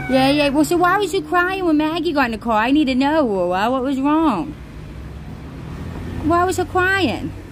Yeah, yeah. Well, so why was you crying when Maggie got in the car? I need to know, what was wrong? Why was her crying?